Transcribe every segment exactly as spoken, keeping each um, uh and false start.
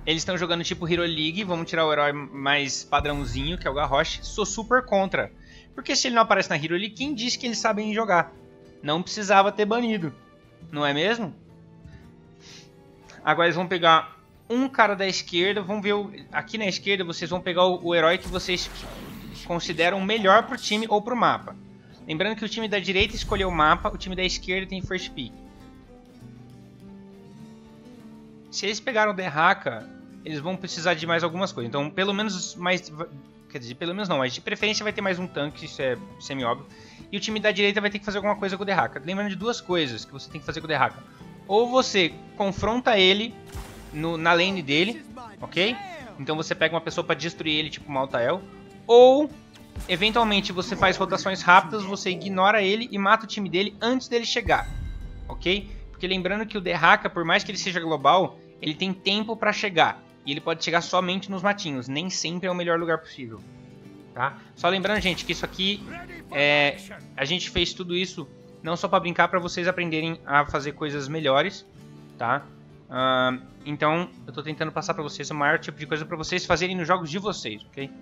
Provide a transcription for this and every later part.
Eles estão jogando tipo Hero League, vamos tirar o herói mais padrãozinho, que é o Garrosh. Sou super contra. Porque se ele não aparece na Hero League, quem disse que eles sabem jogar? Não precisava ter banido, não é mesmo? Agora eles vão pegar um cara da esquerda, vamos ver, o... aqui na esquerda vocês vão pegar o, o herói que vocês consideram melhor pro time ou pro mapa. Lembrando que o time da direita escolheu o mapa, o time da esquerda tem first pick. Se eles pegaram o Derraka, eles vão precisar de mais algumas coisas. Então, pelo menos mais... Quer dizer, pelo menos não, mas de preferência vai ter mais um tanque, isso é semi-óbvio. E o time da direita vai ter que fazer alguma coisa com o Derraka. Lembrando de duas coisas que você tem que fazer com o Derraka. Ou você confronta ele no, na lane dele, ok? Então você pega uma pessoa para destruir ele, tipo Maltael. Ou, eventualmente, você faz rotações rápidas, você ignora ele e mata o time dele antes dele chegar, ok? Porque lembrando que o Derraka, por mais que ele seja global, ele tem tempo para chegar. E ele pode chegar somente nos matinhos. Nem sempre é o melhor lugar possível. Tá? Só lembrando, gente, que isso aqui... É, a gente fez tudo isso não só para brincar, para vocês aprenderem a fazer coisas melhores. Tá? Uh, então, eu estou tentando passar para vocês o maior tipo de coisa para vocês fazerem nos jogos de vocês, ok?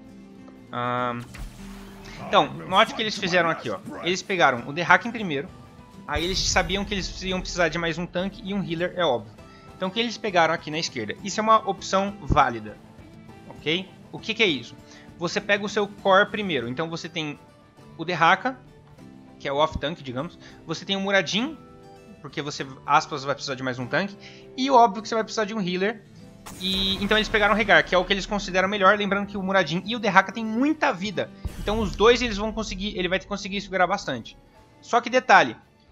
Uh, então, note o que eles fizeram aqui, ó. Eles pegaram o Derraka em primeiro. Aí eles sabiam que eles iam precisar de mais um tanque e um healer, é óbvio. Então o que eles pegaram aqui na esquerda? Isso é uma opção válida, ok? O que, que é isso? Você pega o seu core primeiro. Então você tem o Derraka, que é o off-tank, digamos. Você tem o Muradin, porque você, aspas, vai precisar de mais um tanque. E óbvio que você vai precisar de um healer. E então eles pegaram o Rehgar, que é o que eles consideram melhor. Lembrando que o Muradin e o Derraka têm muita vida. Então os dois eles vão conseguir, ele vai conseguir segurar bastante. Só que detalhe...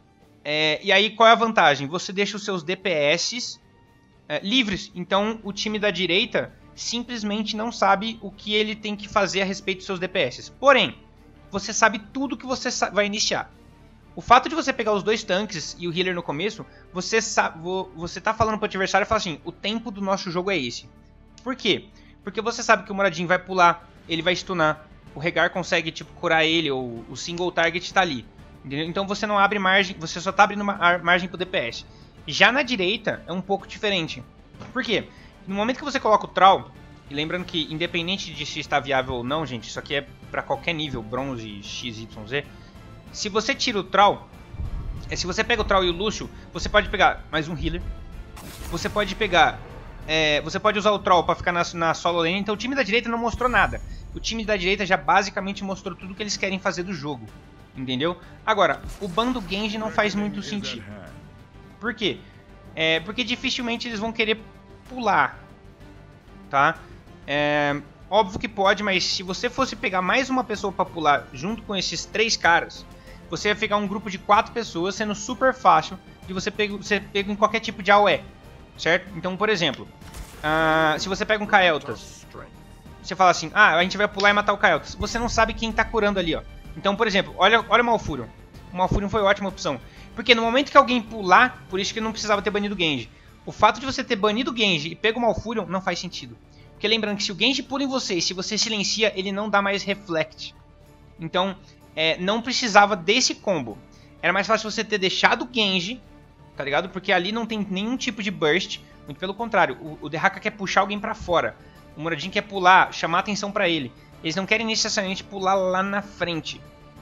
É, e aí, qual é a vantagem? Você deixa os seus D P S é, livres. Então, o time da direita simplesmente não sabe o que ele tem que fazer a respeito dos seus D P S. Porém, você sabe tudo que você vai iniciar. O fato de você pegar os dois tanques e o healer no começo, você sabe, você tá falando pro adversário e fala assim, o tempo do nosso jogo é esse. Por quê? Porque você sabe que o Muradin vai pular, ele vai stunar, o Rehgar consegue tipo, curar ele, ou o single target tá ali. Então você não abre margem, você só está abrindo uma margem para o D P S. Já na direita é um pouco diferente. Por quê? No momento que você coloca o Thrall, e lembrando que independente de se está viável ou não, gente, isso aqui é para qualquer nível, bronze, X, Y, Z. Se você tira o Thrall, se você pega o Thrall e o Lúcio, você pode pegar mais um healer. Você pode pegar, é, você pode usar o Thrall para ficar na, na solo lane. Então o time da direita não mostrou nada. O time da direita já basicamente mostrou tudo que eles querem fazer do jogo. Entendeu? Agora, o bando Genji não faz muito sentido. Por quê? É, porque dificilmente eles vão querer pular. Tá? É, óbvio que pode, mas se você fosse pegar mais uma pessoa para pular junto com esses três caras, você ia pegar um grupo de quatro pessoas, sendo super fácil de você pegar você pega em qualquer tipo de A O E. Certo? Então, por exemplo, uh, se você pega um Kael'thas, você fala assim, ah, a gente vai pular e matar o Kael'thas. Você não sabe quem tá curando ali, ó. Então, por exemplo, olha, olha o Malfurion. O Malfurion foi uma ótima opção. Porque no momento que alguém pular, por isso que não precisava ter banido o Genji. O fato de você ter banido o Genji e pego o Malfurion não faz sentido. Porque lembrando que se o Genji pula em você e se você silencia, ele não dá mais reflect. Então, é, não precisava desse combo. Era mais fácil você ter deixado o Genji, tá ligado? Porque ali não tem nenhum tipo de burst. Muito pelo contrário, o, o Derraka quer puxar alguém pra fora. O Muradin quer pular, chamar atenção pra ele. Eles não querem necessariamente pular lá na frente.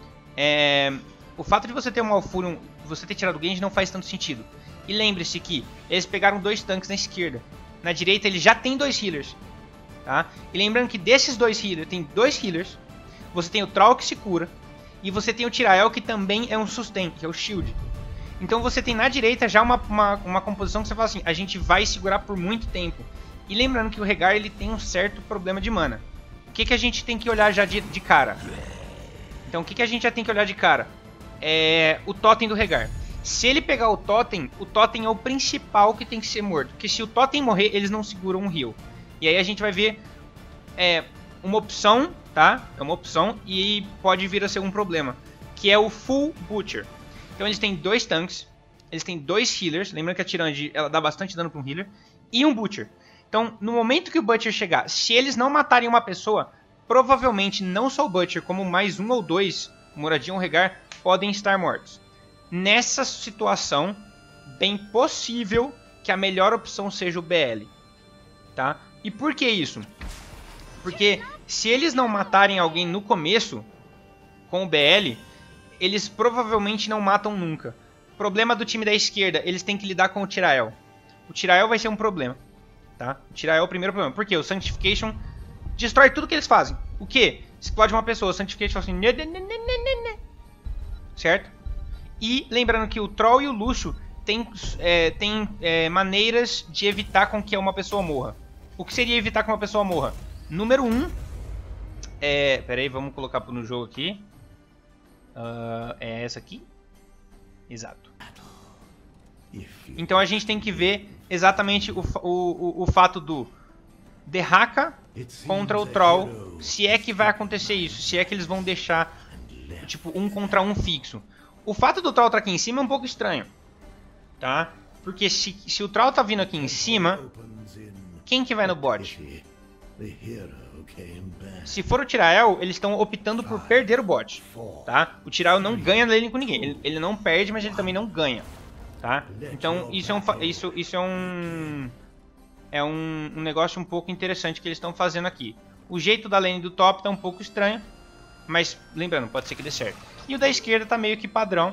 É, o fato de você ter um Malfurion, você ter tirado o Genji não faz tanto sentido. E lembre-se que eles pegaram dois tanques na esquerda. Na direita eles já tem dois healers. Tá? E lembrando que desses dois healers, tem dois healers. Você tem o Thrall que se cura. E você tem o Tyrael que também é um sustain, que é o shield. Então você tem na direita já uma, uma, uma composição que você fala assim, a gente vai segurar por muito tempo. E lembrando que o Rehgar ele tem um certo problema de mana. O que, que a gente tem que olhar já de, de cara? Então o que, que a gente já tem que olhar de cara? É o totem do Rehgar. Se ele pegar o totem, o totem é o principal que tem que ser morto. Porque se o totem morrer, eles não seguram um heal. E aí a gente vai ver é, uma opção, tá? É uma opção e pode vir a ser um problema. Que é o Full Butcher. Então eles têm dois tanques, eles têm dois healers. Lembrando que a Tirande ela dá bastante dano para um healer. E um Butcher. Então, no momento que o Butcher chegar, se eles não matarem uma pessoa, provavelmente não só o Butcher, como mais um ou dois, o Muradin ou o Rehgar, podem estar mortos. Nessa situação, bem possível que a melhor opção seja o B L. Tá? E por que isso? Porque se eles não matarem alguém no começo, com o B L, eles provavelmente não matam nunca. Problema do time da esquerda, eles têm que lidar com o Tyrael. O Tyrael vai ser um problema, tá? O Tyrael é o primeiro problema. Por quê? O Sanctification destrói tudo que eles fazem. O quê? Explode uma pessoa, o Sanctification fala assim... Certo? E lembrando que o Troll e o Luxo tem, é, tem é, maneiras de evitar com que uma pessoa morra. O que seria evitar que uma pessoa morra? Número um... É, pera aí, vamos colocar no jogo aqui. Uh, é essa aqui? Exato. Então a gente tem que ver exatamente o, o, o, o fato do Derraka contra o Troll. Se é que vai acontecer isso. Se é que eles vão deixar tipo um contra um fixo. O fato do Troll estar aqui em cima é um pouco estranho, tá? Porque se, se o Troll tá vindo aqui em cima, quem que vai no bot? Se for o Tyrael, eles estão optando por perder o bot, tá? O Tyrael não ganha lane com ninguém. Ele, ele não perde, mas ele também não ganha, tá? Então isso é um, isso, isso é um, é um, um negócio um pouco interessante que eles estão fazendo aqui. O jeito da lane do top tá um pouco estranho, mas lembrando, pode ser que dê certo. E o da esquerda tá meio que padrão.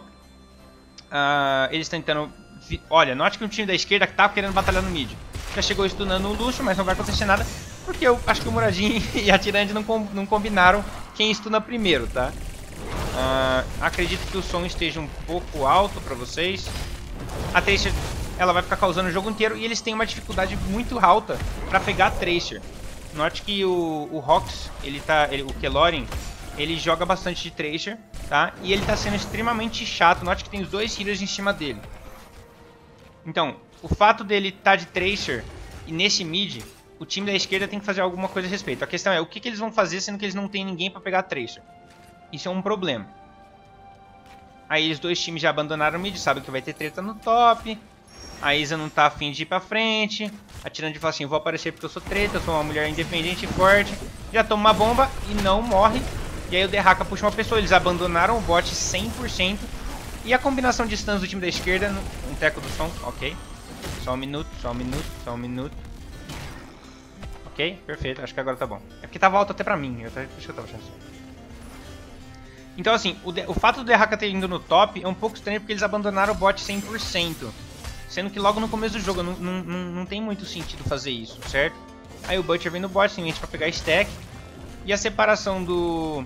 Uh, eles tentando... Olha, note que o time da esquerda tá querendo batalhar no mid. Já chegou stunando o Luxo, mas não vai acontecer nada. Porque eu acho que o Muradin e a Tyrande não, com, não combinaram quem stuna primeiro, tá? Uh, acredito que o som esteja um pouco alto pra vocês. A Tracer, ela vai ficar causando o jogo inteiro. E eles têm uma dificuldade muito alta pra pegar a Tracer. Note que o, o Rox, ele tá, ele, o Kelorin, ele joga bastante de Tracer, tá? E ele tá sendo extremamente chato. Note que tem os dois healers em cima dele. Então, o fato dele estar tá de Tracer e nesse mid, o time da esquerda tem que fazer alguma coisa a respeito. A questão é, o que, que eles vão fazer sendo que eles não tem ninguém pra pegar a Tracer? Isso é um problema. Aí os dois times já abandonaram o mid, sabem que vai ter treta no top. A Isa não tá afim de ir pra frente. A Tyrande fala assim, vou aparecer porque eu sou treta, eu sou uma mulher independente e forte. Já toma uma bomba e não morre. E aí o Derraka puxa uma pessoa, eles abandonaram o bot cem por cento. E a combinação de stuns do time da esquerda, um teco do som, ok. Só um minuto, só um minuto, só um minuto. Ok, perfeito, acho que agora tá bom. É porque tava alto até pra mim, eu até, acho que eu tava achando assim. Então assim, o, de, o fato do Derraka ter indo no top é um pouco estranho porque eles abandonaram o bot cem por cento. Sendo que logo no começo do jogo não, não, não, não tem muito sentido fazer isso, certo? Aí o Butcher vem no bot, simplesmente pra pegar stack. E a separação do...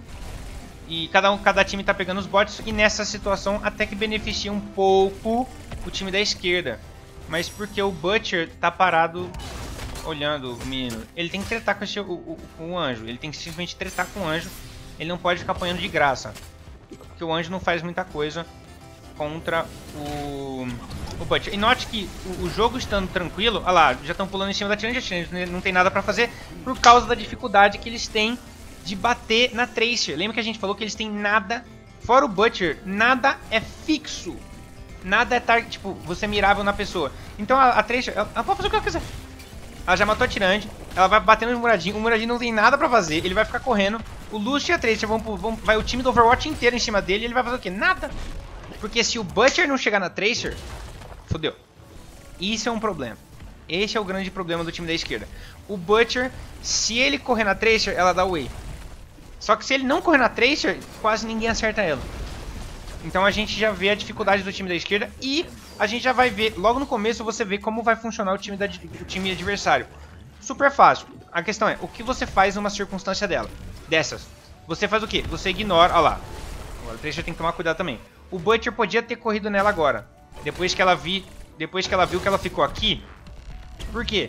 E cada, um, cada time tá pegando os bots. E nessa situação até que beneficia um pouco o time da esquerda. Mas porque o Butcher tá parado olhando o menino. Ele tem que tretar com, esse, o, o, com o anjo. Ele tem que simplesmente tretar com o anjo. Ele não pode ficar apanhando de graça. Porque o anjo não faz muita coisa contra o, o Butcher. E note que o, o jogo estando tranquilo... Olha lá, já estão pulando em cima da Tyrande. A Tyrande não tem nada pra fazer por causa da dificuldade que eles têm de bater na Tracer. Lembra que a gente falou que eles têm nada, fora o Butcher, nada é fixo. Nada é target, tipo, você mirável na pessoa. Então a, a Tracer, ela, ela pode fazer o que ela quiser. Ela já matou a Tyrande, ela vai bater no Muradin, o Muradin não tem nada pra fazer, ele vai ficar correndo. O Lucio e a Tracer vão, vão, vai o time do Overwatch inteiro em cima dele e ele vai fazer o quê? Nada. Porque se o Butcher não chegar na Tracer, fodeu. Isso é um problema. Esse é o grande problema do time da esquerda. O Butcher, se ele correr na Tracer, ela dá away. Só que se ele não correr na Tracer, quase ninguém acerta ela. Então a gente já vê a dificuldade do time da esquerda e a gente já vai ver, logo no começo você vê como vai funcionar o time, da, o time adversário. Super fácil. A questão é, o que você faz numa circunstância dela? Dessas. Você faz o quê? Você ignora, olha lá. Agora a Tracer tem que tomar cuidado também. O Butcher podia ter corrido nela agora. Depois que ela, vi, depois que ela viu que ela ficou aqui. Por quê?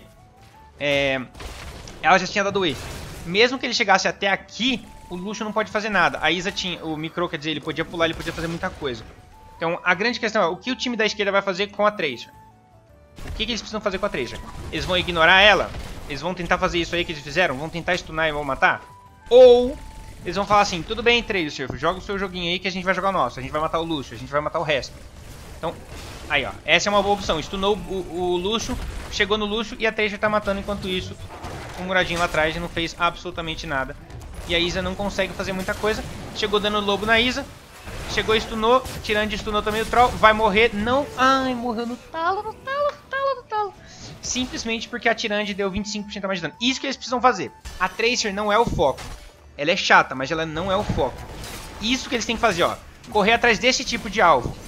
É, ela já tinha dado away. Mesmo que ele chegasse até aqui, o Lucio não pode fazer nada. A Isa tinha... O Micro, quer dizer, ele podia pular, ele podia fazer muita coisa. Então, a grande questão é, o que o time da esquerda vai fazer com a Tracer? O que, que eles precisam fazer com a Tracer? Eles vão ignorar ela? Eles vão tentar fazer isso aí que eles fizeram? Vão tentar stunar e vão matar? Ou eles vão falar assim, tudo bem, Tracer, joga o seu joguinho aí que a gente vai jogar o nosso. A gente vai matar o Lucio, a gente vai matar o resto. Então, aí ó, essa é uma boa opção. Stunou o, o Lucio, chegou no Lucio e a Tracer tá matando enquanto isso. O Muradin lá atrás não fez absolutamente nada. E a Isa não consegue fazer muita coisa. Chegou dando lobo na Isa. Chegou e stunou. Tyrande stunou também o Troll. Vai morrer. Não. Ai, morreu no talo, no talo, no talo, no talo. simplesmente porque a Tyrande deu vinte e cinco por cento a mais de dano. Isso que eles precisam fazer. A Tracer não é o foco. Ela é chata, mas ela não é o foco. Isso que eles têm que fazer, ó. Correr atrás desse tipo de alvo.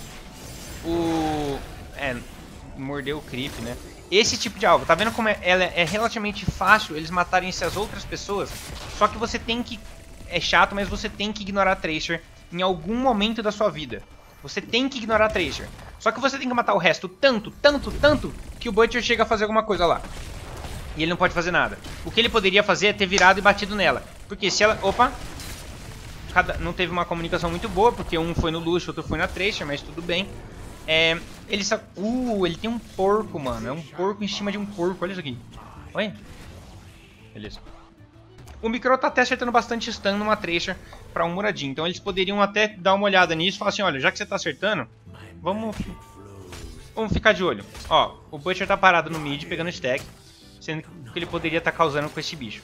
O... É... Mordeu o creep, né? Esse tipo de alvo. Tá vendo como é, ela é relativamente fácil eles matarem essas outras pessoas? Só que você tem que... É chato, mas você tem que ignorar a Tracer em algum momento da sua vida. Você tem que ignorar a Tracer. Só que você tem que matar o resto tanto, tanto, tanto, que o Butcher chega a fazer alguma coisa lá. E ele não pode fazer nada. O que ele poderia fazer é ter virado e batido nela. Porque se ela... Opa! Cada... Não teve uma comunicação muito boa, porque um foi no Lucio, outro foi na Tracer, mas tudo bem. É... Ele só... Uh, ele tem um porco, mano. É um porco em cima de um porco. Olha isso aqui. Olha. Beleza. O Micro tá até acertando bastante stun numa Tracer pra um Muradin. Então eles poderiam até dar uma olhada nisso e falar assim, olha, já que você tá acertando, vamos, vamos ficar de olho. Ó, o Butcher tá parado no mid, pegando stack, sendo que ele poderia estar causando com esse bicho.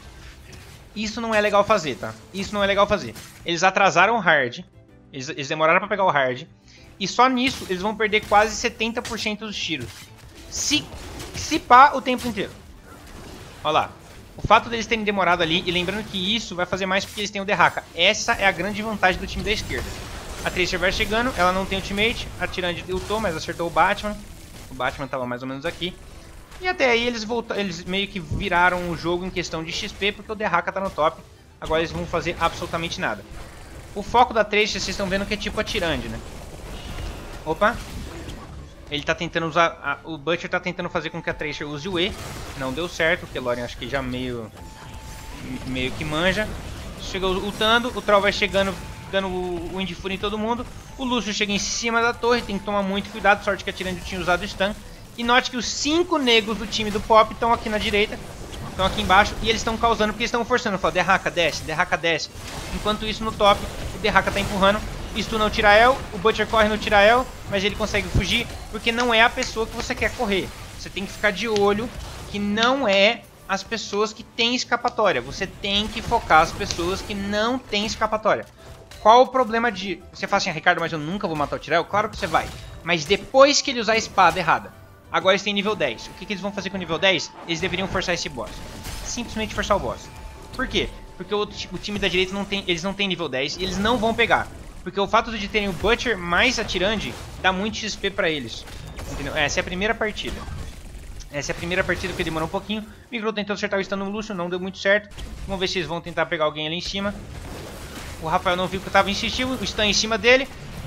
Isso não é legal fazer, tá? Isso não é legal fazer. Eles atrasaram o hard, eles, eles demoraram pra pegar o hard, e só nisso eles vão perder quase setenta por cento dos tiros. Se, se pá o tempo inteiro. Olha lá. O fato deles terem demorado ali, e lembrando que isso vai fazer mais porque eles têm o Derraka. Essa é a grande vantagem do time da esquerda. A Tracer vai chegando, ela não tem ultimate, a Tyrande ultou, mas acertou o Batman. O Batman estava mais ou menos aqui. E até aí eles, voltaram, eles meio que viraram o jogo em questão de X P, porque o Derraka tá no top. Agora eles vão fazer absolutamente nada. O foco da Tracer, vocês estão vendo que é tipo a Tyrande, né? Opa! Ele tá tentando usar... A, o Butcher tá tentando fazer com que a Tracer use o E. Não deu certo, o Kelorian acho que já meio... Meio que manja. Chegou ultando, o Troll vai chegando, dando o Wind Fury em todo mundo. O Lucio chega em cima da torre, tem que tomar muito cuidado. Sorte que a Tyrande tinha usado o stun. E note que os cinco negros do time do Pop estão aqui na direita. Estão aqui embaixo e eles estão causando, porque eles estão forçando. Fala, Derraka desce, Derraka desce. Enquanto isso no top, o Derraka tá empurrando. Stuna o Tyrael, o Butcher corre no Tyrael, mas ele consegue fugir, porque não é a pessoa que você quer correr. Você tem que ficar de olho que não é as pessoas que têm escapatória. Você tem que focar as pessoas que não têm escapatória. Qual o problema de... Você fala assim, ah, Ricardo, mas eu nunca vou matar o Tyrael? Claro que você vai. Mas depois que ele usar a espada errada. Agora eles têm nível dez. O que, que eles vão fazer com o nível dez? Eles deveriam forçar esse boss. Simplesmente forçar o boss. Por quê? Porque o, o time da direita não tem, eles não tem nível dez e eles não vão pegar. Porque o fato de terem o Butcher mais a Tyrande dá muito X P pra eles. Entendeu? Essa é a primeira partida. Essa é a primeira partida que demorou um pouquinho. O Micro tentou acertar o stun no Lucio, não deu muito certo. Vamos ver se eles vão tentar pegar alguém ali em cima. O Rafael não viu que eu tava insistindo. O stun em cima dele.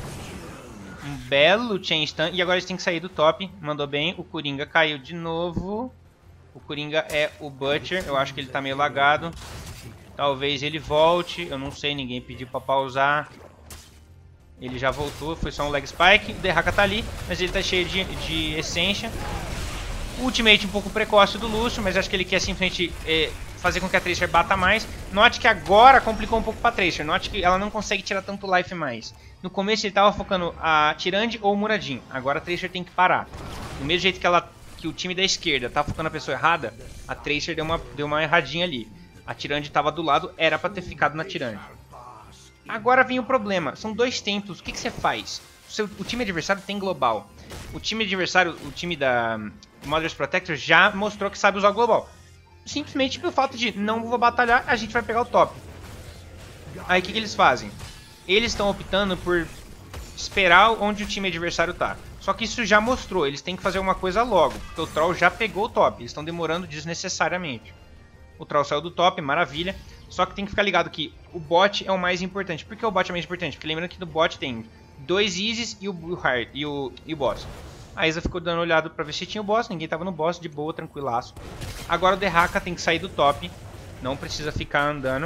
Um belo chain stun. E agora eles têm que sair do top. Mandou bem. O Coringa caiu de novo. O Coringa é o Butcher. Eu acho que ele tá meio lagado. Talvez ele volte. Eu não sei, ninguém pediu pra pausar. Ele já voltou, foi só um leg spike. O Derraka tá ali, mas ele tá cheio de, de essência. Ultimate um pouco precoce do Lucio, mas acho que ele quer simplesmente é, fazer com que a Tracer bata mais. Note que agora complicou um pouco pra Tracer. Note que ela não consegue tirar tanto life mais. No começo ele tava focando a Tyrande ou o Muradin. Agora a Tracer tem que parar. Do mesmo jeito que, ela, que o time da esquerda tá focando a pessoa errada, a Tracer deu uma, deu uma erradinha ali. A Tyrande tava do lado, era pra ter ficado na Tyrande. Agora vem o problema, são dois templos, o que, que você faz? O, seu, o time adversário tem global. O time adversário, o time da Mother's Protector já mostrou que sabe usar global. Simplesmente pelo fato de não vou batalhar, a gente vai pegar o top. Aí o que, que eles fazem? Eles estão optando por esperar onde o time adversário tá. Só que isso já mostrou, eles têm que fazer uma coisa logo, porque o Troll já pegou o top, eles estão demorando desnecessariamente. O Troll saiu do top, maravilha. Só que tem que ficar ligado que o bot é o mais importante. Por que o bot é o mais importante? Porque lembrando que no bot tem dois Isis e o hard e o, e o boss. A Isa ficou dando olhado pra ver se tinha o boss. Ninguém tava no boss, de boa, tranquilaço. Agora o Derraka tem que sair do top. Não precisa ficar andando.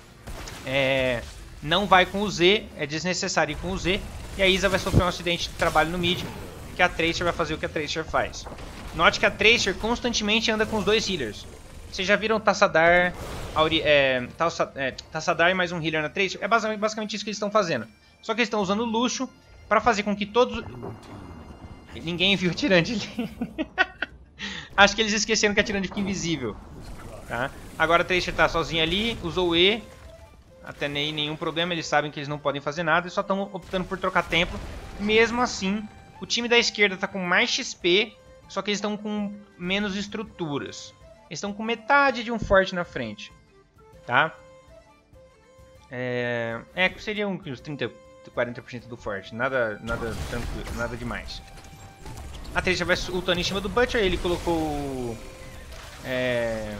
É, não vai com o Z, é desnecessário ir com o Z. E a Isa vai sofrer um acidente de trabalho no mid. Que a Tracer vai fazer o que a Tracer faz. Note que a Tracer constantemente anda com os dois healers. Vocês já viram Tassadar, Auri, é, é, Tassadar e mais um healer na Tracer? É basicamente, basicamente isso que eles estão fazendo. Só que eles estão usando o Lucio para fazer com que todos... Ninguém viu a Tyrande ali. Acho que eles esqueceram que a Tyrande fica invisível. Tá? Agora a Tracer tá sozinha ali, usou o E. Até nem nenhum problema, eles sabem que eles não podem fazer nada. E só estão optando por trocar tempo. Mesmo assim, o time da esquerda tá com mais X P só que eles estão com menos estruturas. Eles estão com metade de um forte na frente, tá? É, é seria uns trinta, quarenta por cento do forte, nada, nada tranquilo, nada demais. A Tracer vai ultando em cima do Butcher, ele colocou... É...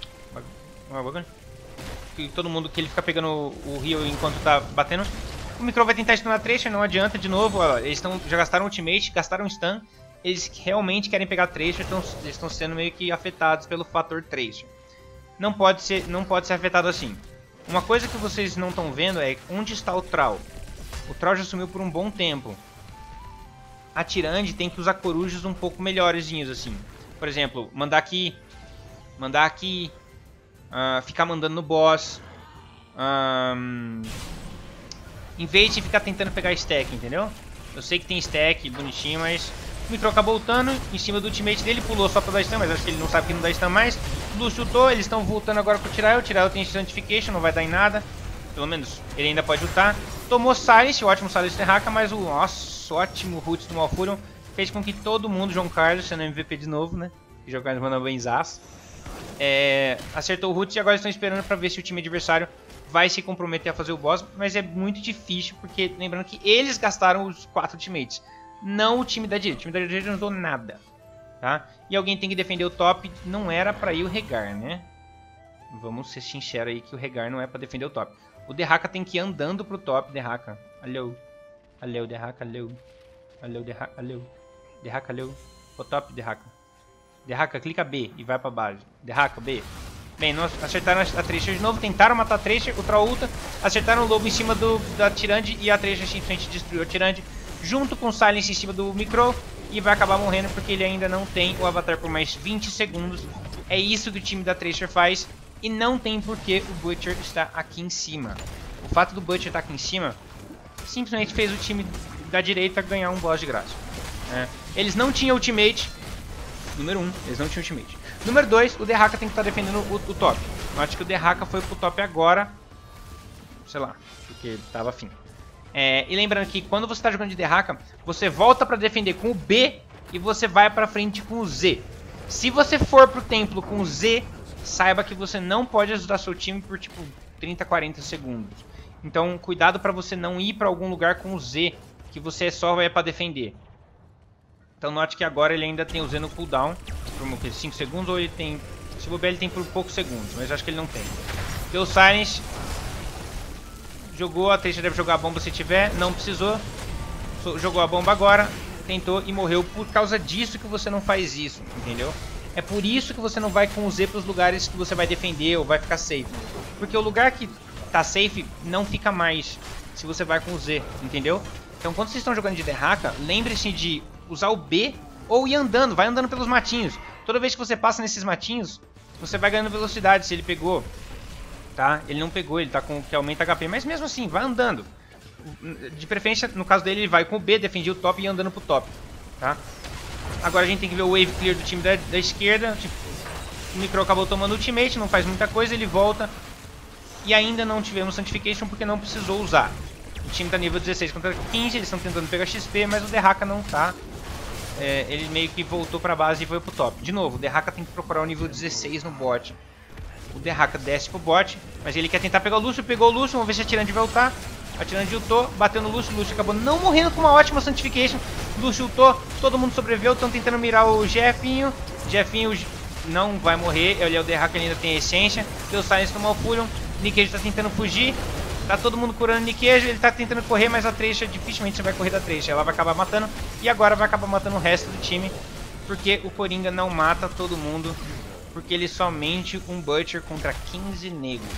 Que todo mundo que ele fica pegando o heal enquanto tá batendo. O Micro vai tentar stunar a Tracer, não adianta de novo. Ó, eles tão, já gastaram ultimate, gastaram stun. Eles realmente querem pegar a Tracer, então eles estão sendo meio que afetados pelo fator Tracer. Não pode ser, não pode ser afetado assim. Uma coisa que vocês não estão vendo é onde está o Troll. O Troll já sumiu por um bom tempo. A Tyrande tem que usar corujos um pouco melhorzinhos assim. Por exemplo, mandar aqui, mandar aqui. Uh, ficar mandando no boss, um, em vez de ficar tentando pegar stack, entendeu? Eu sei que tem stack bonitinho, mas o Micro acabou ultando em cima do ultimate dele, pulou só pra dar stun, mas acho que ele não sabe que não dá stun mais. Lúcio ultou, eles estão voltando agora pro Tyrael, o Tyrael tem Sanctification, não vai dar em nada, pelo menos ele ainda pode ultar. Tomou Silence, o ótimo Silence Terraca, mas o nosso ótimo Roots do Malfurion fez com que todo mundo, João Carlos, sendo M V P de novo, né? O João Carlos manda benzaço. É, acertou o Roots e agora estão esperando para ver se o time adversário vai se comprometer a fazer o boss, mas é muito difícil, porque lembrando que eles gastaram os quatro ultimates, não o time da direita. O time da direita não usou nada, tá? E alguém tem que defender o top, não era para ir o Regar, né? Vamos ser sinceros aí que o Regar não é para defender o top. O Derraka tem que ir andando pro top, Derraka. Alô, alô, Derraka, alô, alô, Derraka, alô, Derraka, alô, o top, Derraka. Derraka, clica B e vai pra base. Derraka, B. Bem, nós acertaram a Tracer de novo, tentaram matar a Tracer, o Troll ulta, acertaram o Lobo em cima do, da Tyrande e a Tracer simplesmente destruiu a Tyrande junto com o Silence em cima do Micro e vai acabar morrendo porque ele ainda não tem o Avatar por mais vinte segundos. É isso que o time da Tracer faz e não tem porque o Butcher está aqui em cima. O fato do Butcher estar aqui em cima simplesmente fez o time da direita ganhar um boss de graça. É. Eles não tinham ultimate. Número um, eles não tinham ultimate. Número dois, o Derraka tem que estar defendendo o, o top. Eu acho que o Derraka foi pro top agora. Sei lá, porque tava afim. É, e lembrando que quando você está jogando de Derraka, você volta para defender com o B e você vai para frente com o Z. Se você for pro templo com o Z, saiba que você não pode ajudar seu time por tipo trinta, quarenta segundos. Então cuidado para você não ir para algum lugar com o Z, que você só vai para defender. Então note que agora ele ainda tem o Z no cooldown, por cinco segundos, ou ele tem... Se bobear ele tem por poucos segundos, mas acho que ele não tem. Deu Silence, jogou, a Tracer deve jogar a bomba se tiver, não precisou. Jogou a bomba agora, tentou e morreu. Por causa disso que você não faz isso, entendeu? É por isso que você não vai com o Z para os lugares que você vai defender ou vai ficar safe. Porque o lugar que tá safe não fica mais se você vai com o Z, entendeu? Então quando vocês estão jogando de Derraka, lembre-se de usar o B ou ir andando, vai andando pelos matinhos. Toda vez que você passa nesses matinhos, você vai ganhando velocidade. Se ele pegou, tá? Ele não pegou, ele tá com que aumenta H P, mas mesmo assim, vai andando. De preferência, no caso dele, ele vai com o B, defendia o top e ia andando pro top, tá? Agora a gente tem que ver o wave clear do time da, da esquerda. Tipo, o Micro acabou tomando ultimate, não faz muita coisa, ele volta. E ainda não tivemos Sanctification porque não precisou usar. O time tá nível dezesseis contra quinze, eles estão tentando pegar X P, mas o Derraka não tá. É, ele meio que voltou pra base e foi pro top. De novo, o Derraka tem que procurar o nível dezesseis no bot. O Derraka desce pro bot, mas ele quer tentar pegar o Lúcio, pegou o Lúcio, vamos ver se a Tyrande vai ultar. A Tyrande ultou, bateu no Lúcio, o Lúcio acabou não morrendo com uma ótima Sanctification. Lúcio ultou, todo mundo sobreviveu, estão tentando mirar o Jefinho. Jefinho não vai morrer, ele é o Derraka, ele ainda tem a essência. Deu Silence no Malfurion, Nickage tá tentando fugir. Tá todo mundo curando Nickage, ele tá tentando correr, mas a Tracer dificilmente você vai correr da Tracer. Ela vai acabar matando e agora vai acabar matando o resto do time. Porque o Coringa não mata todo mundo, porque ele somente um Butcher contra quinze negros.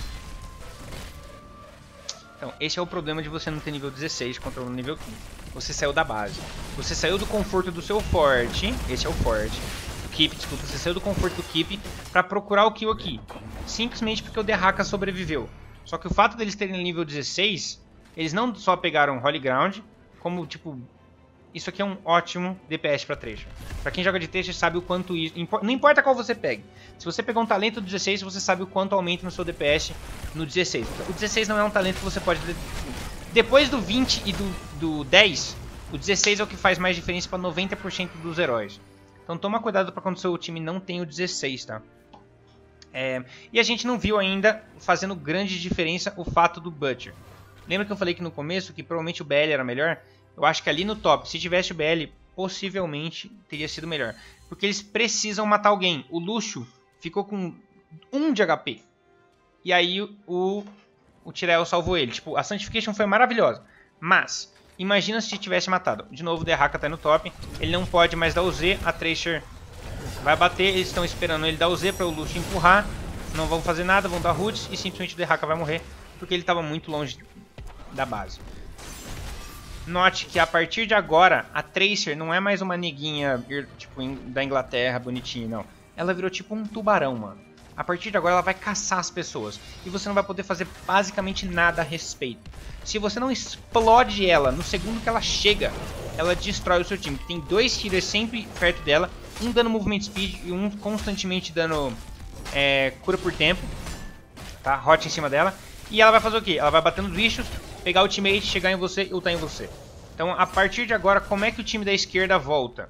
Então esse é o problema de você não ter nível dezesseis contra o nível quinze. Você saiu da base. Você saiu do conforto do seu forte. Esse é o forte. O Keep, desculpa. Você saiu do conforto do Keep pra procurar o kill aqui. Simplesmente porque o Derraka sobreviveu. Só que o fato deles terem nível dezesseis, eles não só pegaram Holy Ground, como, tipo, isso aqui é um ótimo D P S pra Tracer. Pra quem joga de Tracer sabe o quanto isso... Não importa qual você pegue. Se você pegar um talento dezesseis, você sabe o quanto aumenta no seu D P S no dezesseis. O dezesseis não é um talento que você pode... Depois do vinte e do, do dez, o dezesseis é o que faz mais diferença pra noventa por cento dos heróis. Então toma cuidado para quando o seu time não tem o dezesseis, tá? É, e a gente não viu ainda, fazendo grande diferença, o fato do Butcher. Lembra que eu falei que no começo que provavelmente o B L era melhor? Eu acho que ali no top, se tivesse o B L, possivelmente teria sido melhor. Porque eles precisam matar alguém. O Luxo ficou com um de H P. E aí o, o Tyrell salvou ele. Tipo, a Sanctification foi maravilhosa. Mas, imagina se tivesse matado. De novo, o Derraka tá no top. Ele não pode mais dar o Z. A Tracer vai bater. Eles estão esperando ele dar o Z para o Luxo empurrar. Não vão fazer nada, vão dar roots. E simplesmente o Derraka vai morrer. Porque ele estava muito longe da base. Note que a partir de agora, a Tracer não é mais uma neguinha tipo, da Inglaterra, bonitinha, não. Ela virou tipo um tubarão, mano. A partir de agora ela vai caçar as pessoas. E você não vai poder fazer basicamente nada a respeito. Se você não explode ela no segundo que ela chega, ela destrói o seu time. Tem dois healers sempre perto dela. Um dando movement speed e um constantemente dando é, cura por tempo. Tá? Hot em cima dela. E ela vai fazer o quê? Ela vai batendo nos bichos, pegar o ultimate, chegar em você e ultar em você. Então, a partir de agora, como é que o time da esquerda volta?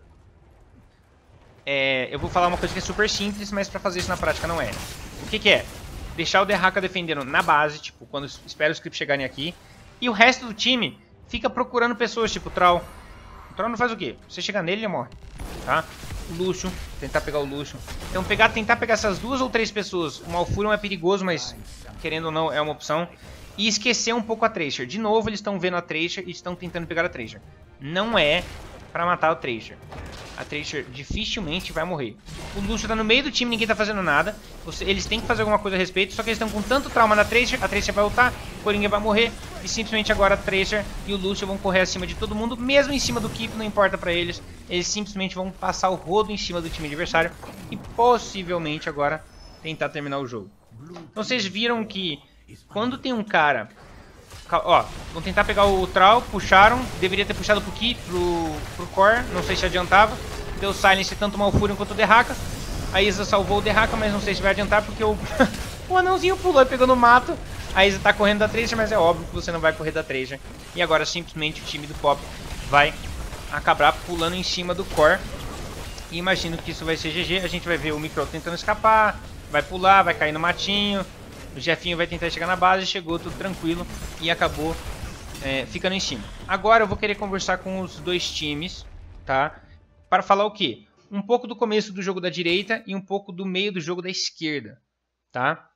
É, eu vou falar uma coisa que é super simples, mas pra fazer isso na prática não é. O que que é? Deixar o Derraka defendendo na base, tipo, quando espera os creeps chegarem aqui. E o resto do time fica procurando pessoas, tipo o Troll. O Troll não faz o quê? Você chega nele, ele morre, tá? O Luxo, tentar pegar o Luxo. Então, pegar, tentar pegar essas duas ou três pessoas. O Malfurion é perigoso, mas querendo ou não, é uma opção. E esquecer um pouco a Tracer. De novo, eles estão vendo a Tracer e estão tentando pegar a Tracer. Não é pra matar o Tracer. A Tracer dificilmente vai morrer. O Luxo tá no meio do time, ninguém tá fazendo nada. Você, eles têm que fazer alguma coisa a respeito. Só que eles estão com tanto trauma na Tracer, a Tracer vai ultar, o Coringa vai morrer. E simplesmente agora a Tracer e o Luxo vão correr acima de todo mundo. Mesmo em cima do Keep, não importa pra eles. Eles simplesmente vão passar o rodo em cima do time adversário. E possivelmente agora tentar terminar o jogo. Então vocês viram que quando tem um cara... Ó, vão tentar pegar o Troll, puxaram. Deveria ter puxado pro Ki, pro, pro Core. Não sei se adiantava. Deu silence tanto o Malfurion quanto o Derraka. A Isa salvou o Derraka, mas não sei se vai adiantar porque o, o anãozinho pulou e pegou no mato. A Isa tá correndo da Tracer, mas é óbvio que você não vai correr da Tracer. E agora simplesmente o time do Pop vai acabar pulando em cima do Core. E imagino que isso vai ser G G. A gente vai ver o Micro tentando escapar. Vai pular, vai cair no matinho. O Jefinho vai tentar chegar na base, chegou tudo tranquilo e acabou é, ficando em cima. Agora eu vou querer conversar com os dois times, tá? Para falar o quê? Um pouco do começo do jogo da direita e um pouco do meio do jogo da esquerda, tá?